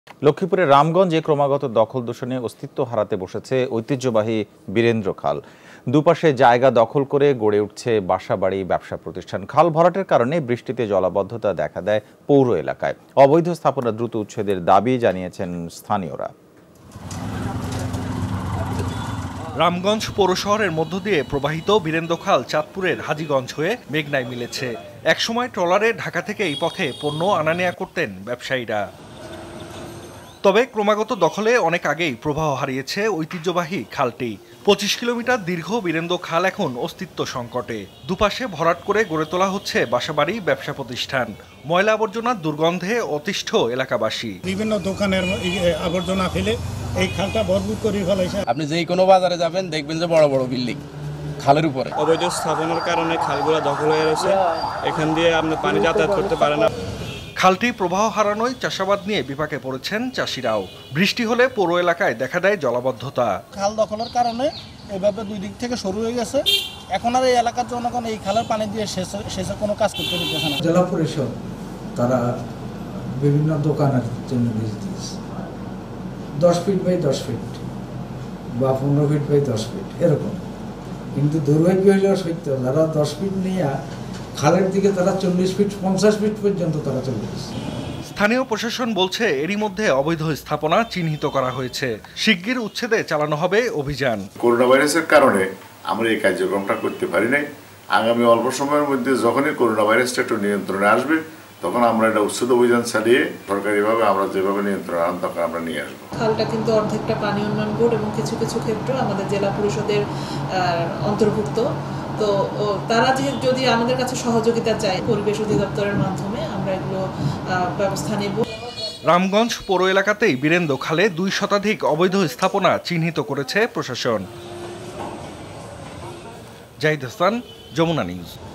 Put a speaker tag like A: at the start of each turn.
A: লক্ষ্মীপুরের রামগঞ্জে ক্রমাগত দখল দূষণে অস্তিত্ব হারাতে বসেছে ঐতিহ্যবাহী বীরেন্দ্র খাল। দুপাশে জায়গা দখল করে গড়ে উঠছে বাসাবাড়ি, ব্যবসা প্রতিষ্ঠান। খাল ভরাটের কারণে বৃষ্টিতে জলাবদ্ধতা দেখা দেয় পৌর এলাকায়। অবৈধ স্থাপনা দ্রুত উচ্ছেদের দাবি জানিয়েছেন স্থানীয়রা।
B: রামগঞ্জ পৌর শহরের মধ্য দিয়ে প্রবাহিত বীরেন্দ্র খাল চাঁদপুরের হাজীগঞ্জ হয়ে মেঘনায় মিলেছে। একসময় ট্রলারে ঢাকা থেকে এই পথে পণ্য আনা নেয়া করতেন ব্যবসায়ীরা। তবে ক্রমাগত দখলে অনেক আগেই প্রবাহ হারিয়েছে ঐতিহ্যবাহী খালটি। 25 কিলোমিটার দীর্ঘ বীরেন্দ্র খাল এখন অস্তিত্ব সংকটে। দুপাশে ভরাট করে গড়ে তোলা হচ্ছে বাসাবাড়ি, ব্যবসা প্রতিষ্ঠান। ময়লা আবর্জনার দুর্গন্ধে অতিষ্ঠ এলাকাবাসী।
C: বিভিন্ন দোকানের আবর্জনা ফেলে এই খালটা ভরপুর করে ফেলাইছে।
D: আপনি যে কোনো বাজারে যাবেন দেখবেন যে বড় বড় বিল্ডিং খালের উপরে।
E: অবৈধ স্থাপনের কারণে খালগুলো দখল হয়ে রয়েছে। এখান দিয়ে আপনি পানি যাতায়াত করতে পারে না।
B: খালটি প্রবাহ হারানোয় চাষাবাদ নিয়ে বিপাকে পড়েছেন চাষিরাও। বৃষ্টি হলে পৌর এলাকায় দেখা দেয় জলাবদ্ধতা।
C: খাল দখলের কারণে এইভাবে দুই দিক থেকে শুরু হয়ে গেছে। এখন আর এই এলাকার জনগণ এই খালের পানি দিয়ে শেষে কোনো কাজ করতে পারতেছে না।
F: জেলা পরিষদ তারা বিভিন্ন দোকানের জন্য লিজ দিয়েছে 10 ফিট বাই 10 ফিট বা 15 ফিট বাই 10 ফিট এরকম। কিন্তু দুর্ভাগ্য হইল সত্য, যারা 10 ফিট নিয়ে খালের দিকে তারা 40 ফিট 50 ফিট পর্যন্ত তারা চলে গেছে।
B: স্থানীয় প্রশাসন বলছে এরই মধ্যে অবৈধ স্থাপনা চিহ্নিত করা হয়েছে। শিগগির উচ্ছেদে চালানো হবে অভিযান।
G: করোনা ভাইরাসের কারণে আমরা এই কার্যক্রমটা করতে পারি নাই। আগামী অল্প সময়ের মধ্যে যখনই করোনা ভাইরাসটা একটু নিয়ন্ত্রণে আসবে তখন আমরা এটা উচ্ছেদ অভিযান চালিয়ে সরকারিভাবে আমরা যেভাবে নিয়ন্ত্রণ আনব তখন আমরা নিয়ে আসবো।
H: খালটা কিন্তু অর্ধেকটা পানি উন্নয়ন বোর্ড এবং কিছু কিছু ক্ষেত্রে আমাদের জেলা পরিষদের অন্তর্ভুক্ত। তো তারা যদি আমাদের কাছে সহযোগিতা চায়, পরিবেশ অধিদপ্তরের মাধ্যমে আমরা এগুলো ব্যবস্থা নেব।
B: রামগঞ্জ পৌর এলাকাতেই বীরেন্দ্র খালে 2 শতাধিক অবৈধ স্থাপনা চিহ্নিত করেছে প্রশাসন। জাহিদ হাসান, যমুনা নিউজ।